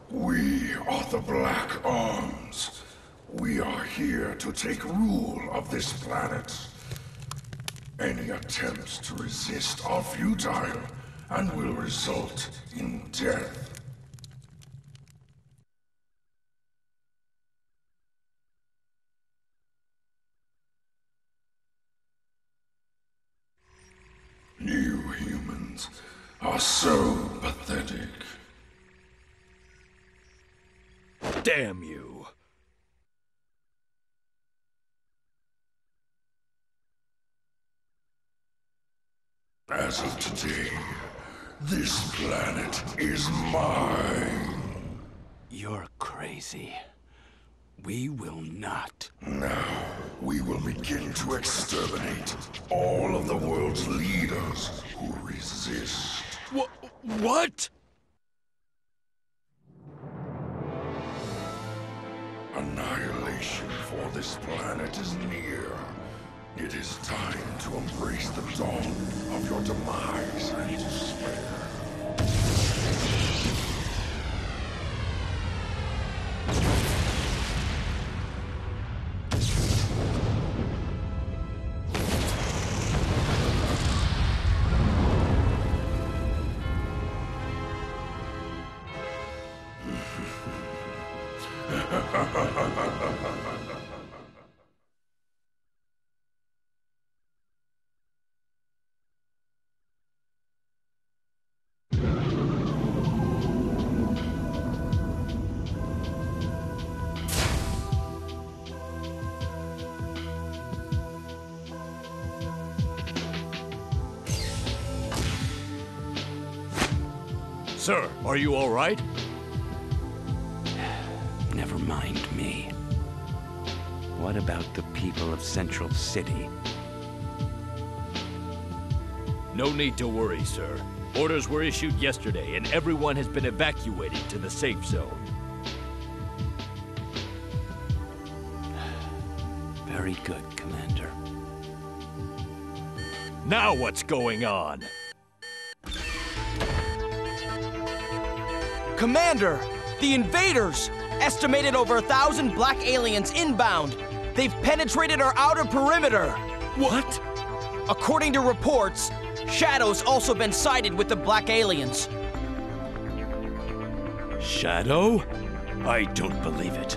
We are the Black Arms. We are here to take rule of this planet. Any attempts to resist are futile and will result in death. You humans are so pathetic. Damn you! As of today, this planet is mine. You're crazy. We will not. Now, we will begin to exterminate all of the world's leaders who resist. What? Annihilation for this planet is near. It is time to embrace the dawn of your demise and despair. Sir, are you all right? Never mind me. What about the people of Central City? No need to worry, sir. Orders were issued yesterday, and everyone has been evacuated to the safe zone. Very good, Commander. Now what's going on? Commander! The invaders! Estimated over 1,000 black aliens inbound! They've penetrated our outer perimeter! What? According to reports, Shadow's also been sighted with the black aliens. Shadow? I don't believe it.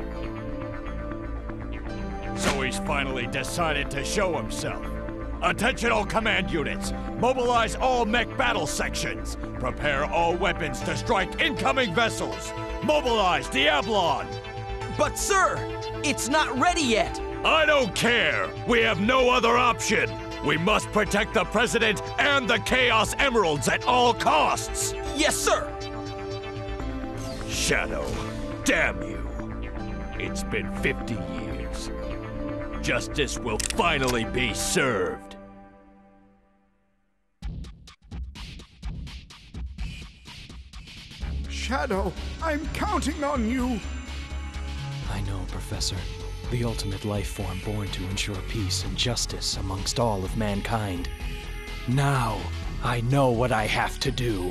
So he's finally decided to show himself. Attention all command units! Mobilize all mech battle sections! Prepare all weapons to strike incoming vessels! Mobilize Diablon! But sir, it's not ready yet! I don't care! We have no other option! We must protect the President and the Chaos Emeralds at all costs! Yes, sir! Shadow, damn you! It's been 50 years. Justice will finally be served. Shadow, I'm counting on you! I know, Professor. The ultimate life form born to ensure peace and justice amongst all of mankind. Now, I know what I have to do.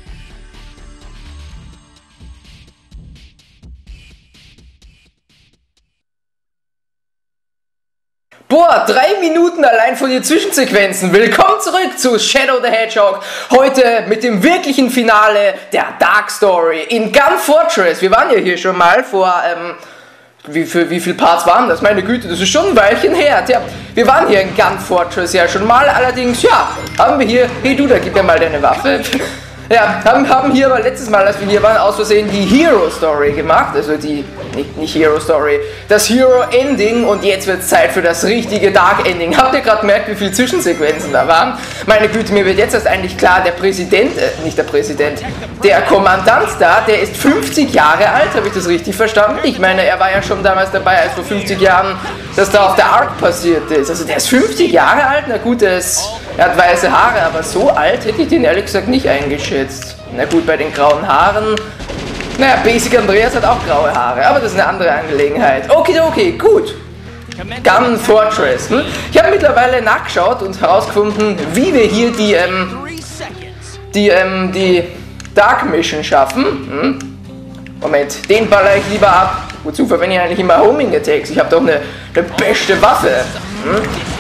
Boah, 3 Minuten allein von den Zwischensequenzen. Willkommen zurück zu Shadow the Hedgehog. Heute mit dem wirklichen Finale der Dark Story in Gun Fortress. Wir waren ja hier schon mal vor, wie viele Parts waren das? Meine Güte, das ist schon ein Weilchen her. Tja, wir waren hier in Gun Fortress ja schon mal. Allerdings, ja, haben wir hier, hey du, da gib mir mal deine Waffe. Ja, haben hier aber letztes Mal, als wir hier waren, aus Versehen die Hero Story gemacht, also die, nicht Hero Story, das Hero Ending, und jetzt wird es Zeit für das richtige Dark Ending. Habt ihr gerade gemerkt, wie viele Zwischensequenzen da waren? Meine Güte, mir wird jetzt erst eigentlich klar, der Präsident, nicht der Präsident, der Kommandant da, der ist 50 Jahre alt, habe ich das richtig verstanden? Ich meine, er war ja schon damals dabei, als vor 50 Jahren das da auf der Ark passiert ist. Also der ist 50 Jahre alt, na gut, er hat weiße Haare, aber so alt hätte ich den ehrlich gesagt nicht eingeschätzt. Na gut, bei den grauen Haaren. Naja, Basic Andreas hat auch graue Haare, aber das ist eine andere Angelegenheit. Okay, gut. Gun Fortress. Ich habe mittlerweile nachgeschaut und herausgefunden, wie wir hier die Dark Mission schaffen. Moment, den baller ich lieber ab. Wozu verwende ich eigentlich immer Homing Attacks? Ich habe doch eine beste Waffe. Hm?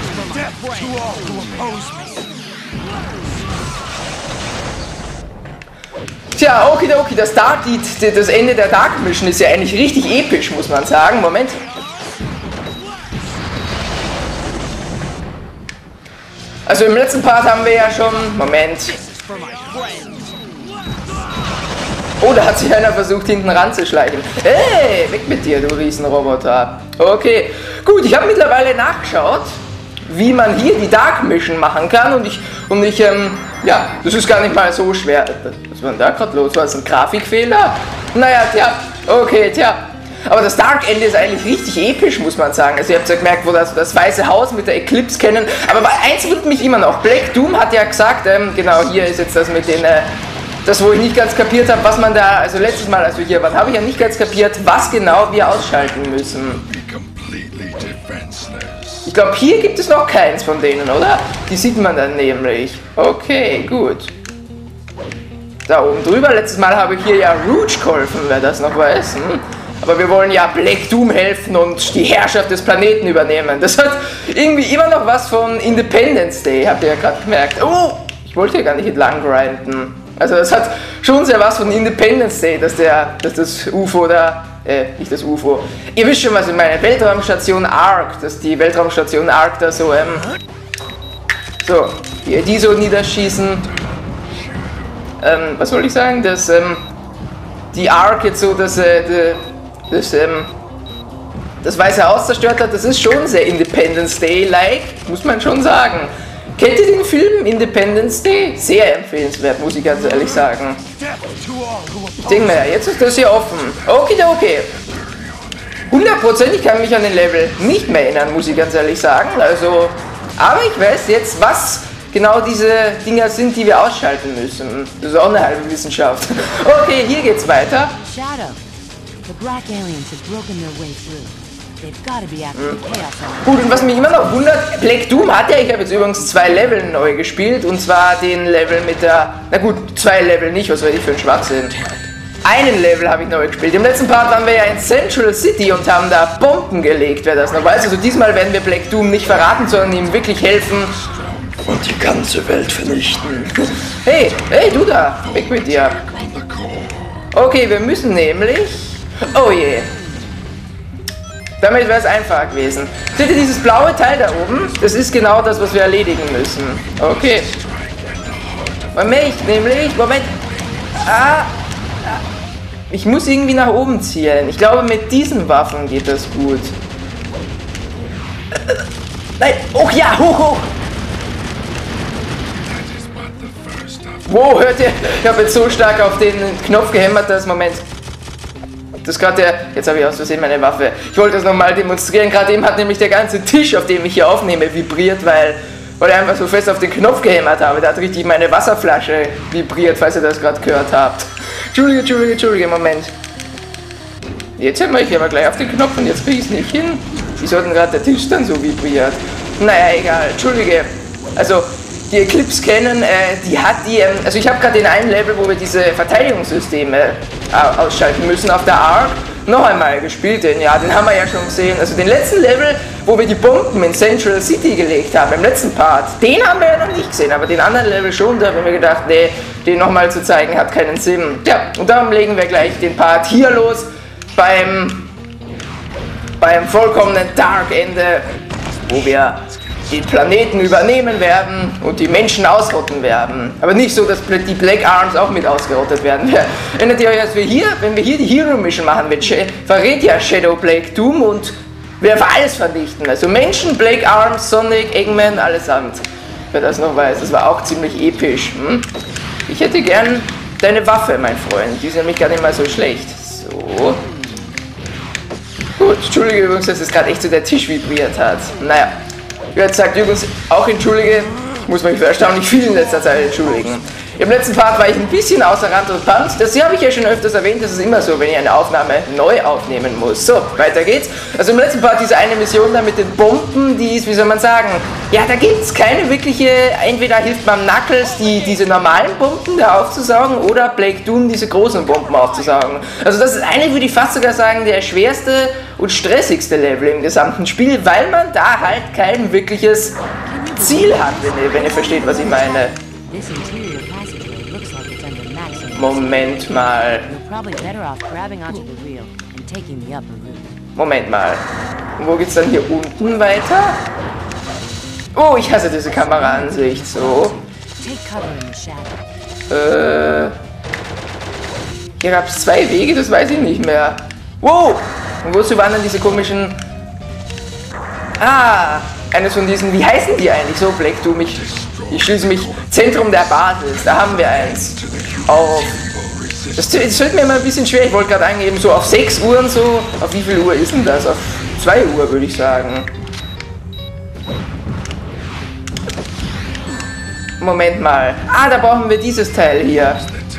Tja, okidoki, das Ende der Dark Mission ist ja eigentlich richtig episch, muss man sagen. Moment. Also im letzten Part haben wir ja schon... Moment. Oh, da hat sich einer versucht, hinten ranzuschleichen. Hey, weg mit dir, du Riesenroboter. Okay, gut, ich habe mittlerweile nachgeschaut, wie man hier die Dark Mission machen kann. Ja, das ist gar nicht mal so schwer. Was war denn da gerade los? War das ein Grafikfehler? Naja, tja, okay, tja. Aber das Dark Ende ist eigentlich richtig episch, muss man sagen. Also ihr habt ja gemerkt, wo das Weiße Haus mit der Eclipse kennen. Aber eins wird mich immer noch. Black Doom hat ja gesagt, genau, hier ist jetzt das mit den... Das, wo ich nicht ganz kapiert habe, was man da, also letztes Mal, als wir hier waren, habe ich ja nicht ganz kapiert, was genau wir ausschalten müssen. Ich glaube, hier gibt es noch keins von denen, oder? Die sieht man dann nämlich. Okay, gut. Da oben drüber, letztes Mal habe ich hier ja Rouge geholfen, wer das noch weiß. Aber wir wollen ja Black Doom helfen und die Herrschaft des Planeten übernehmen. Das hat irgendwie immer noch was von Independence Day, habt ihr ja gerade gemerkt. Oh, ich wollte hier gar nicht entlang grinden. Also das hat schon sehr was von Independence Day, dass das UFO da, nicht das UFO. Ihr wisst schon, was ich meine, Weltraumstation Ark, dass die Weltraumstation Ark da so, die so niederschießen. Was soll ich sagen, dass, die Ark jetzt so, das Weiße Haus zerstört hat, das ist schon sehr Independence Day-like, muss man schon sagen. Kennt ihr den Film Independence Day? Sehr empfehlenswert, muss ich ganz ehrlich sagen. Ich denke mir, jetzt ist das hier offen. Okay. 100%, ich kann mich an den Level nicht mehr erinnern, muss ich ganz ehrlich sagen. Also, aber ich weiß jetzt, was genau diese Dinger sind, die wir ausschalten müssen. Das ist auch eine halbe Wissenschaft. Okay, hier geht's weiter. Shadow. The black aliens have broken their way through. Gut, und was mich immer noch wundert, Black Doom hat ja, ich habe jetzt übrigens 2 Level neu gespielt, und zwar den Level mit der, na gut, 2 Level nicht, was weiß ich für ein Schwachsinn. Einen Level habe ich neu gespielt. Im letzten Part waren wir ja in Central City und haben da Bomben gelegt, wer das noch weiß. Also diesmal werden wir Black Doom nicht verraten, sondern ihm wirklich helfen und die ganze Welt vernichten. Hey, du da, weg mit dir. Okay, wir müssen nämlich, oh je. Damit wäre es einfach gewesen. Seht ihr dieses blaue Teil da oben? Das ist genau das, was wir erledigen müssen. Okay. Moment. Ich muss irgendwie nach oben zielen. Ich glaube, mit diesen Waffen geht das gut. Nein, oh ja, hoch. Wow, hört ihr? Ich habe jetzt so stark auf den Knopf gehämmert, dass, Moment. Das gerade jetzt habe ich aus Versehen meine Waffe. Ich wollte das nochmal demonstrieren. Gerade eben hat nämlich der ganze Tisch, auf dem ich hier aufnehme, vibriert, weil ich einfach so fest auf den Knopf gehämmert habe. Da hat richtig meine Wasserflasche vibriert, falls ihr das gerade gehört habt. Entschuldige, Moment. Jetzt hämmere ich aber gleich auf den Knopf und jetzt kriege ich es nicht hin. Wieso hat denn gerade der Tisch dann so vibriert? Naja, egal. Entschuldige. Also, die Eclipse kennen, also ich habe gerade den einen Level, wo wir diese Verteidigungssysteme ausschalten müssen auf der Ark, noch einmal gespielt, den haben wir ja schon gesehen. Also den letzten Level, wo wir die Bomben in Central City gelegt haben, im letzten Part, den haben wir ja noch nicht gesehen, aber den anderen Level schon, da haben wir gedacht, nee, den nochmal zu zeigen hat keinen Sinn. Ja, und darum legen wir gleich den Part hier los, beim vollkommenen Dark Ende, wo wir den Planeten übernehmen werden und die Menschen ausrotten werden. Aber nicht so, dass die Black Arms auch mit ausgerottet werden. Erinnert ihr euch, als wenn wir hier die Hero Mission machen, verrät ja Shadow Black Doom und wir einfach alles vernichten. Also Menschen, Black Arms, Sonic, Eggman, allesamt. Wer das noch weiß, das war auch ziemlich episch. Ich hätte gern deine Waffe, mein Freund. Die ist nämlich gar nicht mal so schlecht. So. Gut, entschuldige übrigens, dass es gerade echt so der Tisch vibriert hat. Naja. Jetzt sagt übrigens auch entschuldige, ich muss mich für erstaunlich viel in letzter Zeit entschuldigen. Im letzten Part war ich ein bisschen außer Rand und Band. Das habe ich ja schon öfters erwähnt, das ist immer so, wenn ich eine Aufnahme neu aufnehmen muss. So, weiter geht's. Also im letzten Part diese eine Mission da mit den Bomben, die ist, wie soll man sagen, ja, da gibt's keine wirkliche, entweder hilft man Knuckles, diese normalen Bomben da aufzusaugen, oder Blake Doom, diese großen Bomben aufzusaugen. Also das ist eine, würde ich fast sogar sagen, der schwerste und stressigste Level im gesamten Spiel, weil man da halt kein wirkliches Ziel hat, wenn ihr versteht, was ich meine. This interior passageway looks like it's under maximum. Moment mal. You're probably better off grabbing onto the reel and taking the upper route. Moment mal. Und wo geht's dann hier unten weiter? Oh, ich hasse diese Kameraansicht. So. Take cover in the shadow. Hier gab's 2 Wege, das weiß ich nicht mehr. Wow! Und wozu waren denn diese komischen... Ah! Eines von diesen... Wie heißen die eigentlich? So, Black Doom, ich schließe mich... Zentrum der Basis, da haben wir eins. Auf... Das fällt mir immer ein bisschen schwer, ich wollte gerade eingeben, so auf 6 Uhr und so. Auf wie viel Uhr ist denn das? Auf 2 Uhr, würde ich sagen. Moment mal. Ah, da brauchen wir dieses Teil hier.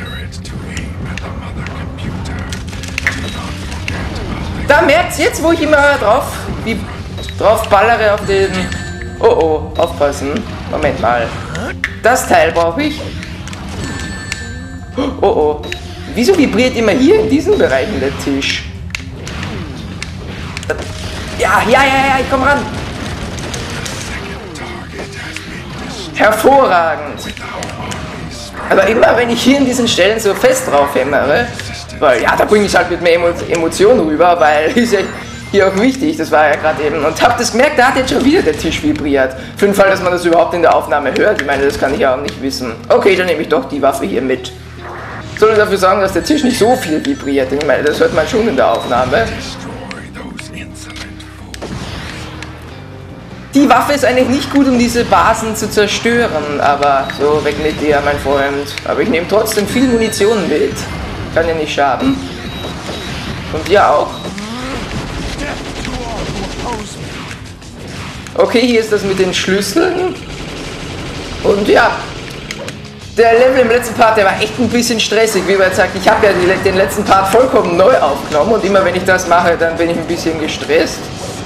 Da merkt's jetzt, wo ich immer drauf ballere auf den... Oh oh, aufpassen. Moment mal. Das Teil brauche ich. Oh oh. Wieso vibriert immer hier in diesen Bereichen der Tisch? Ja, ich komm ran. Hervorragend. Aber immer, wenn ich hier in diesen Stellen so fest drauf hämmere, weil ja, da bringe ich halt mit mehr Emotionen rüber, weil ist ja hier auch wichtig, das war ja gerade eben. Und habt das gemerkt, da hat jetzt schon wieder der Tisch vibriert. Für den Fall, dass man das überhaupt in der Aufnahme hört, ich meine, das kann ich ja auch nicht wissen. Okay, dann nehme ich doch die Waffe hier mit. Soll ich dafür sagen, dass der Tisch nicht so viel vibriert? Ich meine, das hört man schon in der Aufnahme. Die Waffe ist eigentlich nicht gut, um diese Basen zu zerstören, aber so, weg mit dir, mein Freund. Aber ich nehme trotzdem viel Munition mit. Kann ja nicht schaden. Und ihr auch. Okay, hier ist das mit den Schlüsseln. Und ja, der Level im letzten Part, der war echt ein bisschen stressig. Wie man sagt, ich habe ja den letzten Part vollkommen neu aufgenommen und immer wenn ich das mache, dann bin ich ein bisschen gestresst.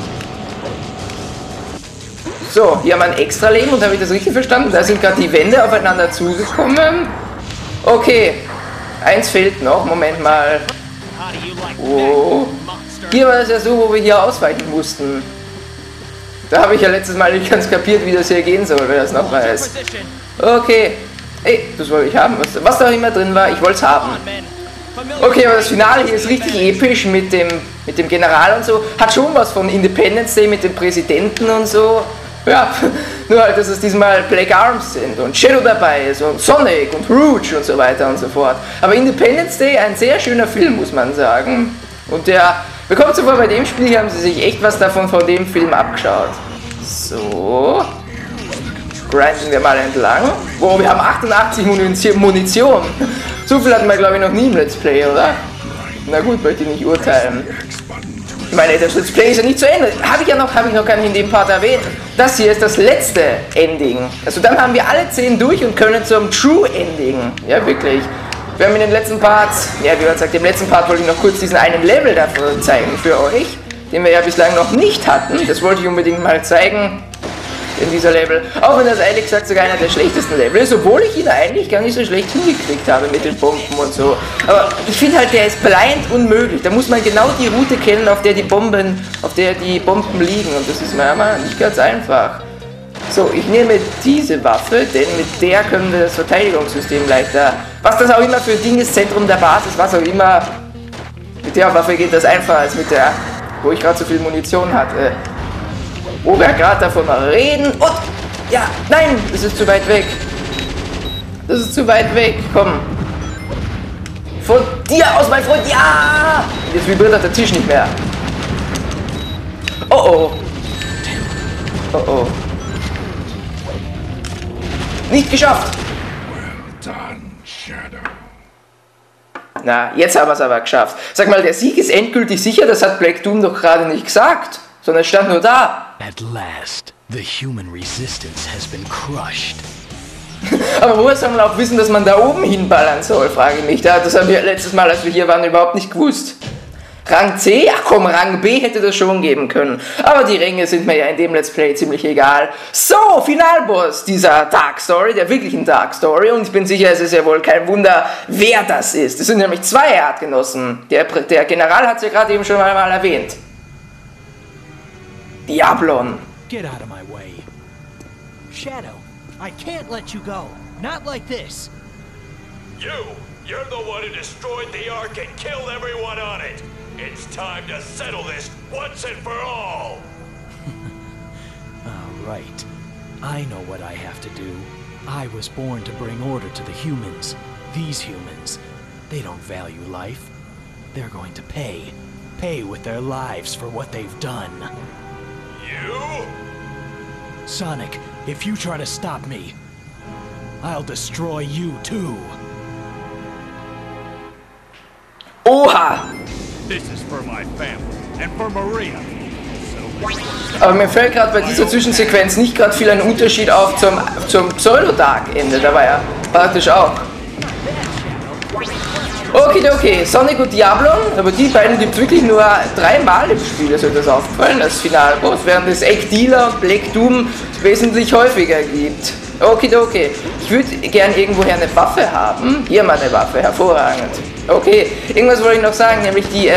So, hier haben wir ein extra Leben und habe ich das richtig verstanden? Da sind gerade die Wände aufeinander zugekommen. Okay, eins fehlt noch, Moment mal. Oh. Hier war es ja so, wo wir hier ausweichen mussten. Da habe ich ja letztes Mal nicht ganz kapiert, wie das hier gehen soll, wer das noch weiß. Okay. Ey, das wollte ich haben. Was da auch immer drin war, ich wollte es haben. Okay, aber das Finale hier ist richtig episch mit dem General und so. Hat schon was von Independence Day mit dem Präsidenten und so. Ja, nur halt, dass es diesmal Black Arms sind und Shadow dabei ist und Sonic und Rouge und so weiter und so fort. Aber Independence Day, ein sehr schöner Film, muss man sagen. Und der bekommt zuvor bei dem Spiel, hier haben sie sich echt was davon von dem Film abgeschaut. So. Grinden wir mal entlang. Wow, wir haben 88 Munition. So viel hatten wir, glaube ich, noch nie im Let's Play, oder? Na gut, möchte ich nicht urteilen. Ich meine, das Let's Play ist ja nicht zu Ende. Habe ich noch gar nicht in dem Part erwähnt. Das hier ist das letzte Ending. Also dann haben wir alle 10 durch und können zum True Ending. Ja, wirklich. Wir haben in den letzten Parts, ja, wie man sagt, im letzten Part wollte ich noch kurz diesen einen Level davon zeigen für euch, den wir ja bislang noch nicht hatten. Das wollte ich unbedingt mal zeigen. In dieser Level. Auch wenn das ehrlich gesagt sogar einer der schlechtesten Level ist, obwohl ich ihn eigentlich gar nicht so schlecht hingekriegt habe mit den Bomben und so. Aber ich finde halt, der ist blind unmöglich. Da muss man genau die Route kennen, auf der die Bomben liegen. Und das ist manchmal nicht ganz einfach. So, ich nehme diese Waffe, denn mit der können wir das Verteidigungssystem leichter. Was das auch immer für ein Ding ist, Zentrum der Basis, was auch immer. Mit der Waffe geht das einfacher als mit der, wo ich gerade so viel Munition hatte. Wo wir gerade davon reden. Und, ja, nein, das ist zu weit weg. Das ist zu weit weg, komm. Von dir aus, mein Freund, ja! Jetzt vibriert auch der Tisch nicht mehr. Oh oh. Oh oh. Nicht geschafft. Na, jetzt haben wir es aber geschafft. Sag mal, der Sieg ist endgültig sicher, das hat Black Doom doch gerade nicht gesagt. Sondern es stand nur da. At last, the human resistance has been crushed. Aber woher soll man auch wissen, dass man da oben hinballern soll, frage ich mich. Das haben wir letztes Mal, als wir hier waren, überhaupt nicht gewusst. Rang C? Ach komm, Rang B hätte das schon geben können. Aber die Ränge sind mir ja in dem Let's Play ziemlich egal. So, Finalboss dieser Dark Story, der wirklichen Dark Story. Und ich bin sicher, es ist ja wohl kein Wunder, wer das ist. Es sind nämlich zwei Artgenossen. Der General hat es ja gerade eben schon mal erwähnt. Diablon. Get out of my way. Shadow, I can't let you go. Not like this. You're the one who destroyed the Ark and killed everyone on it. It's time to settle this once and for all. All right. I know what I have to do. I was born to bring order to the humans. These humans, they don't value life. They're going to pay. Pay with their lives for what they've done. You? Sonic, if you try to stop me, I'll destroy you too. Oha! This is for my family and for Maria. Aber mir fällt gerade bei dieser Zwischensequenz nicht gerade viel ein Unterschied auf zum Pseudo-Dark-Ende. Da war ja praktisch auch. Okay, Sonic und Diablon, aber die beiden gibt es wirklich nur 3 Mal im Spiel, ist euch das aufgefallen, als Finalboss, während es Egg Dealer und Black Doom wesentlich häufiger gibt. Okay, ich würde gern irgendwoher eine Waffe haben. Hier mal eine Waffe, hervorragend. Okay, irgendwas wollte ich noch sagen, nämlich die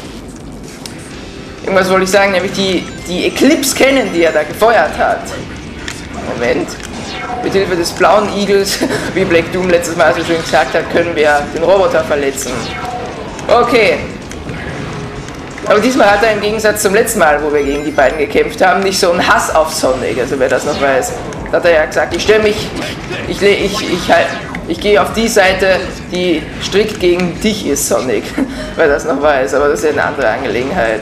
Eclipse Cannon, die er da gefeuert hat. Moment. Mit Hilfe des blauen Igels, wie Black Doom letztes Mal so schön gesagt hat, können wir den Roboter verletzen. Okay. Aber diesmal hat er im Gegensatz zum letzten Mal, wo wir gegen die beiden gekämpft haben, nicht so einen Hass auf Sonic, also wer das noch weiß. Da hat er ja gesagt, ich gehe auf die Seite, die strikt gegen dich ist, Sonic. Wer das noch weiß, aber das ist ja eine andere Angelegenheit.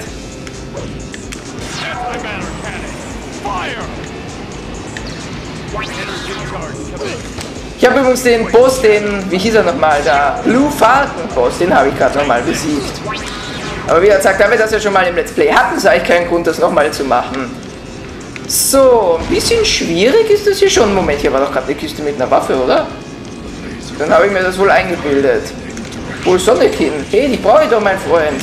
Ich habe übrigens den Boss, wie hieß er nochmal da? Blue Falcon Boss, den habe ich gerade nochmal besiegt. Aber wie er sagt, da wir das ja schon mal im Let's Play hatten, ist eigentlich kein Grund, das nochmal zu machen. So, ein bisschen schwierig ist das hier schon. Moment, hier war doch gerade eine Kiste mit einer Waffe, oder? Dann habe ich mir das wohl eingebildet. Wo ist Sonic hin? Hey, die brauche ich doch, mein Freund.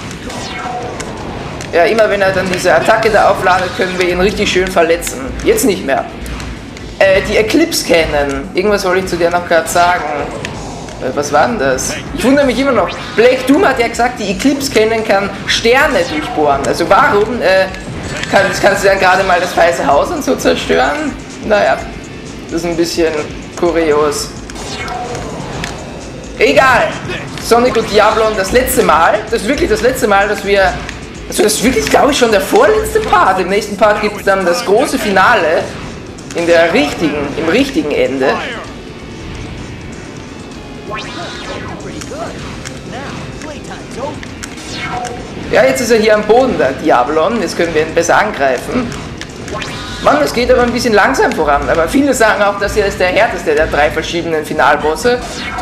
Ja, immer wenn er dann diese Attacke da aufladet, können wir ihn richtig schön verletzen. Jetzt nicht mehr. Die Eclipse Cannon. Irgendwas wollte ich zu der noch gerade sagen. Was war denn das? Ich wundere mich immer noch. Black Doom hat ja gesagt, die Eclipse Cannon kann Sterne durchbohren. Also warum kannst du dann gerade mal das Weiße Haus und so zerstören? Naja, das ist ein bisschen kurios. Egal. Sonic und Diablon, das letzte Mal. Das ist wirklich das letzte Mal, dass wir... Also das ist wirklich, glaube ich, schon der vorletzte Part. Im nächsten Part gibt es dann das große Finale. Im richtigen Ende. Ja, jetzt ist er hier am Boden, der Diablon. Jetzt können wir ihn besser angreifen. Mann, es geht aber ein bisschen langsam voran. Aber viele sagen auch, dass er ist der härteste der 3 verschiedenen Finalbosse.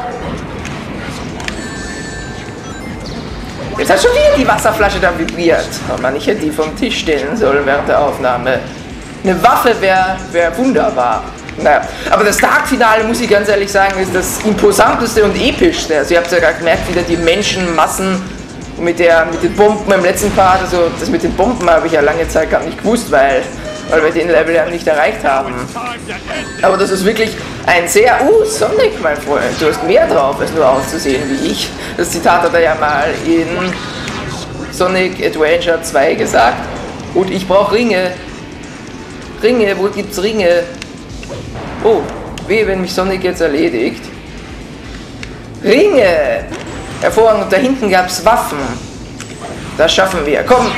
Jetzt hat schon wieder die Wasserflasche da vibriert. Oh Mann, ich hätte die vom Tisch stellen sollen während der Aufnahme. Eine Waffe wäre wunderbar. Naja, aber das Dark-Finale, muss ich ganz ehrlich sagen, ist das imposanteste und epischste. Also ihr habt ja gerade gemerkt, wieder die Menschenmassen mit den Bomben im letzten Part. Also das mit den Bomben habe ich ja lange Zeit gar nicht gewusst, weil wir den Level ja nicht erreicht haben. Aber das ist wirklich ein sehr... Sonic, mein Freund, du hast mehr drauf, als nur auszusehen wie ich. Das Zitat hat er ja mal in Sonic Adventure 2 gesagt. Und ich brauche Ringe. Ringe, wo gibt's Ringe? Oh, wehe, wenn mich Sonic jetzt erledigt. Ringe! Hervorragend, und da hinten gab's Waffen. Das schaffen wir, komm!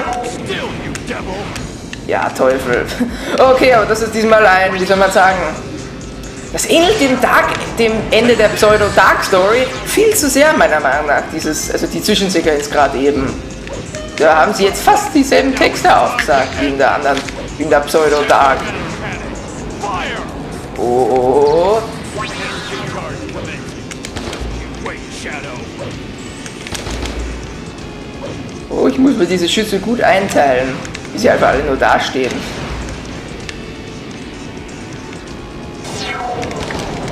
Ja, Teufel. Okay, aber das ist diesmal wie soll man sagen, das ähnelt dem Ende der Pseudo-Dark-Story viel zu sehr, meiner Meinung nach, die Zwischensequenz gerade eben. Da haben sie jetzt fast dieselben Texte aufgesagt, wie in der Pseudo-Dark. Oh. Oh, ich muss mir diese Schüsse gut einteilen, wie sie einfach alle nur dastehen.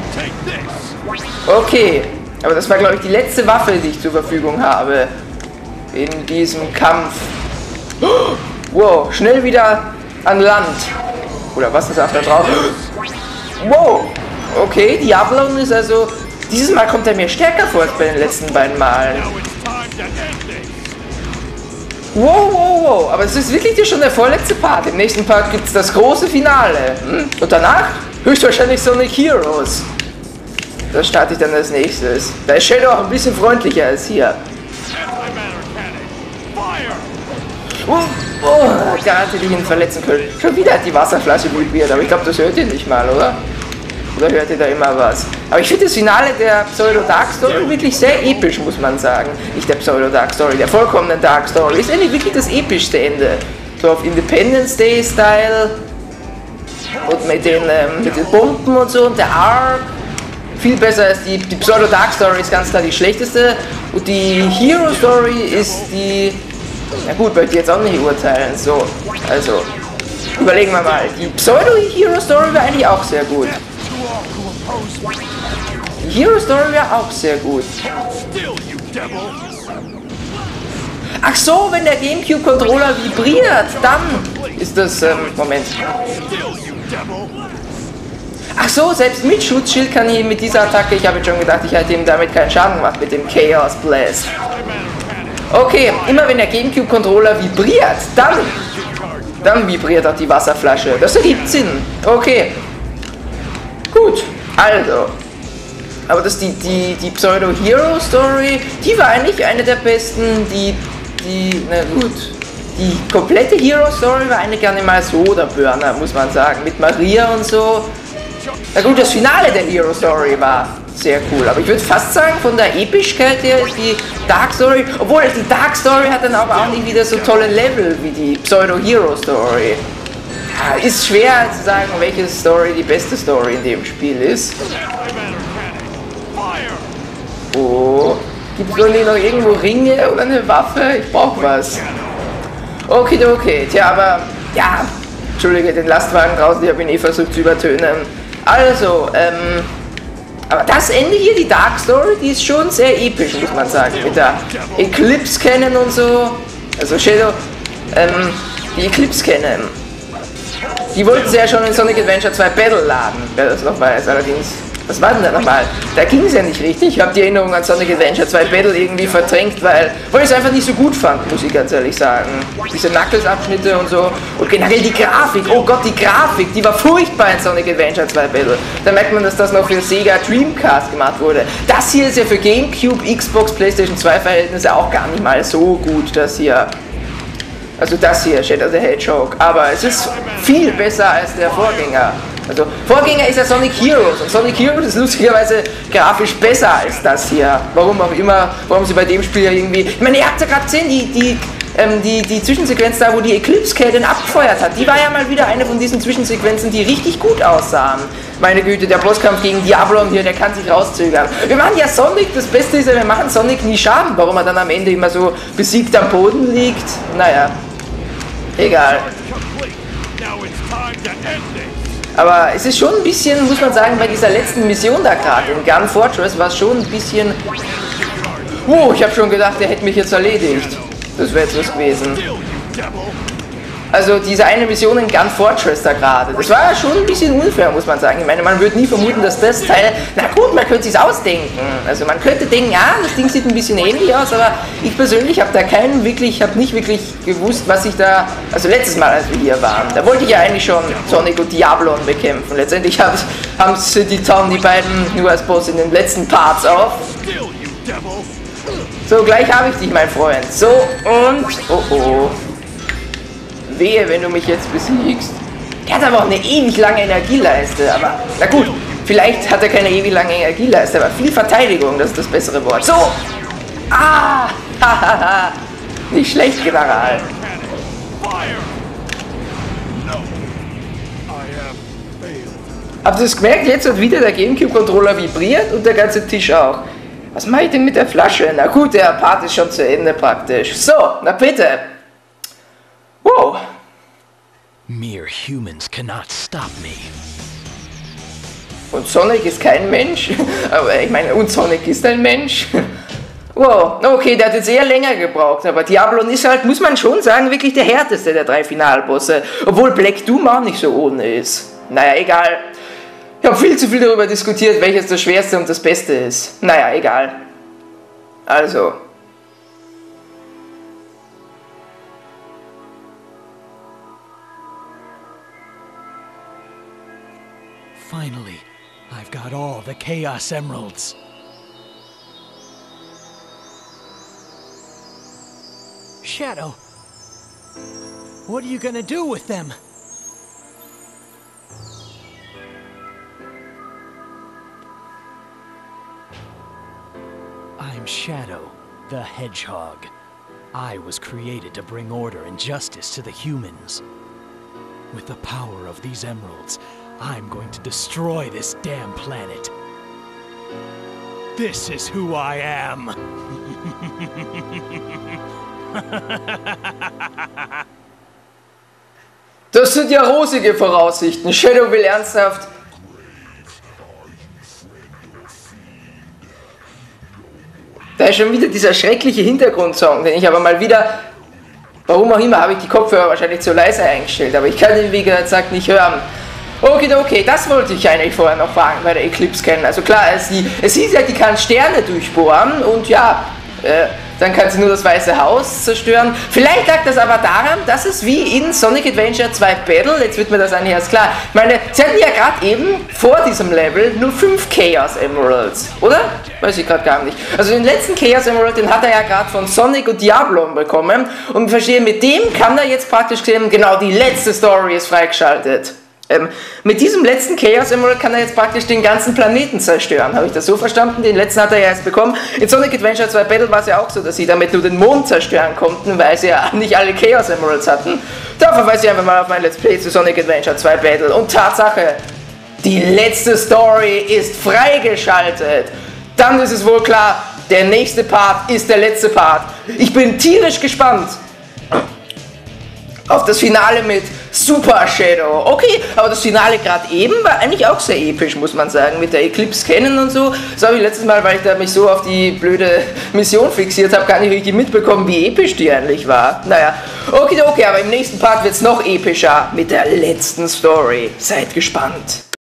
Okay, aber das war, glaube ich, die letzte Waffe, die ich zur Verfügung habe in diesem Kampf. Wow, schnell wieder an Land. Oder was ist da drauf? Wow, okay, Diablon ist also... Dieses Mal kommt er mir stärker vor als bei den letzten beiden Malen. Wow, wow, wow, aber es ist wirklich schon der vorletzte Part. Im nächsten Part gibt es das große Finale. Und danach höchstwahrscheinlich Sonic Heroes. Das starte ich dann als nächstes. Da ist Shadow auch ein bisschen freundlicher als hier. Gerade hätte ich ihn verletzen können. Schon wieder hat die Wasserflasche vibriert, aber ich glaube, das hört ihr nicht mal, oder? Oder hört ihr da immer was? Aber ich finde das Finale der Pseudo-Dark Story wirklich sehr episch, muss man sagen. Nicht der Pseudo-Dark Story, der vollkommenen Dark Story. Ist eigentlich wirklich das epischste Ende. So auf Independence Day-Style. Und mit den Bomben und so und der Arc. Viel besser als die Pseudo-Dark Story ist ganz klar die schlechteste. Und die Hero Story ist die... Na gut, möchte ich jetzt auch nicht urteilen. So, also... Überlegen wir mal. Die Pseudo-Hero Story war eigentlich auch sehr gut. Die Hero Story wäre auch sehr gut. Ach so, wenn der Gamecube-Controller vibriert, dann ist das... Moment. Ach so, selbst mit Schutzschild kann ich mit dieser Attacke... Ich habe jetzt schon gedacht, ich hätte ihm damit keinen Schaden gemacht mit dem Chaos Blast. Okay, immer wenn der Gamecube-Controller vibriert, dann vibriert auch die Wasserflasche. Das ergibt Sinn. Okay. Gut, also. Aber das die Pseudo-Hero-Story, die war eigentlich eine der besten, na gut. Die komplette Hero-Story war eigentlich gar nicht mal so der Burner, muss man sagen. Mit Maria und so. Na gut, das Finale der Hero-Story war sehr cool. Aber ich würde fast sagen, von der Epischkeit her ist die Dark Story, obwohl die Dark Story hat dann aber auch nicht wieder so tolle Level wie die Pseudo-Hero-Story. Ja, ist schwer zu sagen, welche Story die beste Story in dem Spiel ist. Oh, gibt es irgendwie noch irgendwo Ringe oder eine Waffe? Ich brauche was. Okay, tja, aber ja, entschuldige den Lastwagen draußen, ich habe ihn versucht zu übertönen. Also, aber das Ende hier, die Dark Story, die ist schon sehr episch, muss man sagen. Mit der Eclipse Cannon und so. Also Shadow, die Eclipse Cannon. Die wollten sie ja schon in Sonic Adventure 2 Battle laden, wer das noch weiß. Allerdings, was war denn da nochmal? Da ging es ja nicht richtig. Ich habe die Erinnerung an Sonic Adventure 2 Battle irgendwie verdrängt, weil ich es einfach nicht so gut fand, muss ich ganz ehrlich sagen. Diese Knuckles-Abschnitte und so. Und generell die Grafik. Oh Gott, die Grafik, die war furchtbar in Sonic Adventure 2 Battle. Da merkt man, dass das noch für Sega Dreamcast gemacht wurde. Das hier ist ja für GameCube, Xbox, PlayStation 2 Verhältnisse auch gar nicht mal so gut, das hier. Also das hier, Shadow the Hedgehog. Aber es ist viel besser als der Vorgänger. Also, Vorgänger ist ja Sonic Heroes. Und Sonic Heroes ist lustigerweise grafisch besser als das hier. Warum auch immer, warum sie bei dem Spiel ja irgendwie... Ich meine, ihr habt ja gerade gesehen, die Zwischensequenz da, wo die Eclipse Cannon abgefeuert hat, die war ja mal wieder eine von diesen Zwischensequenzen, die richtig gut aussahen. Meine Güte, der Bosskampf gegen Diablon hier, der kann sich rauszögern. Wir machen ja Sonic, das Beste ist ja, wir machen Sonic nie Schaden. Warum er dann am Ende immer so besiegt am Boden liegt, naja, egal. Aber es ist schon ein bisschen, muss man sagen, bei dieser letzten Mission da gerade in Gun Fortress war es schon ein bisschen... Oh, ich habe schon gedacht, der hätte mich jetzt erledigt. Das wäre jetzt was gewesen. Also diese eine Mission in Gun Fortress da gerade, das war schon ein bisschen unfair, muss man sagen. Ich meine, man würde nie vermuten, dass das Teil... Na gut, man könnte sich's ausdenken. Also man könnte denken, ja, das Ding sieht ein bisschen ähnlich aus, aber ich persönlich habe da nicht wirklich gewusst, was ich da... Also letztes Mal, als wir hier waren, da wollte ich ja eigentlich schon Sonic und Diablon bekämpfen. Letztendlich haben sie die beiden nur als Boss in den letzten Parts auf. So, gleich habe ich dich, mein Freund. So, und... Oh. Wehe, wenn du mich jetzt besiegst. Er hat aber auch eine ewig lange Energieleiste, aber na gut, vielleicht hat er keine ewig lange Energieleiste, aber viel Verteidigung, das ist das bessere Wort. So! Ah! Hahaha! Nicht schlecht, General. Habt ihr es gemerkt? Jetzt hat wieder der Gamecube-Controller vibriert und der ganze Tisch auch. Was mache ich denn mit der Flasche? Na gut, der Part ist schon zu Ende praktisch. So, na bitte. Wow. Mere humans cannot stop me. Und Sonic ist kein Mensch? Aber ich meine, und Sonic ist ein Mensch? Wow, okay, der hat jetzt eher länger gebraucht, aber Diablon ist halt, muss man schon sagen, wirklich der härteste der 3 Finalbosse. Obwohl Black Doom auch nicht so ohne ist. Naja, egal. Ich habe viel zu viel darüber diskutiert, welches das Schwerste und das Beste ist. Naja, egal. Also. Finally, I've got all the Chaos Emeralds. Shadow, what are you gonna do with them? I'm Shadow, the Hedgehog. I was created to bring order and justice to the humans. With the power of these emeralds, I'm going to destroy this damn planet. This is who I am. Das sind ja rosige Voraussichten. Shadow will ernsthaft. Da ist schon wieder dieser schreckliche Hintergrundsong, den ich aber mal wieder, warum auch immer, habe ich die Kopfhörer wahrscheinlich zu leise eingestellt, aber ich kann den, wie gesagt, nicht hören. Okay, das wollte ich eigentlich vorher noch fragen bei der Eclipse kennen. Also klar, es hieß ja, die kann Sterne durchbohren und ja, dann kann sie nur das Weiße Haus zerstören. Vielleicht lag das aber daran, dass es wie in Sonic Adventure 2 Battle, jetzt wird mir das eigentlich erst klar, ich meine, sie hatten ja gerade eben vor diesem Level nur 5 Chaos Emeralds, oder? Weiß ich gerade gar nicht. Also den letzten Chaos Emerald, den hat er ja gerade von Sonic und Diablon bekommen und ich verstehe, mit dem kann er jetzt praktisch sehen, genau, die letzte Story ist freigeschaltet. Mit diesem letzten Chaos Emerald kann er jetzt praktisch den ganzen Planeten zerstören. Habe ich das so verstanden? Den letzten hat er ja erst bekommen. In Sonic Adventure 2 Battle war es ja auch so, dass sie damit nur den Mond zerstören konnten, weil sie ja nicht alle Chaos Emeralds hatten. Da verweise ich einfach mal auf mein Let's Play zu Sonic Adventure 2 Battle. Und Tatsache, die letzte Story ist freigeschaltet. Dann ist es wohl klar, der nächste Part ist der letzte Part. Ich bin tierisch gespannt auf das Finale mit Super Shadow. Okay, aber das Finale gerade eben war eigentlich auch sehr episch, muss man sagen, mit der Eclipse kennen und so. Das habe ich letztes Mal, weil ich da mich so auf die blöde Mission fixiert habe, gar nicht richtig mitbekommen, wie episch die eigentlich war. Naja, okay, aber im nächsten Part wird es noch epischer mit der letzten Story. Seid gespannt.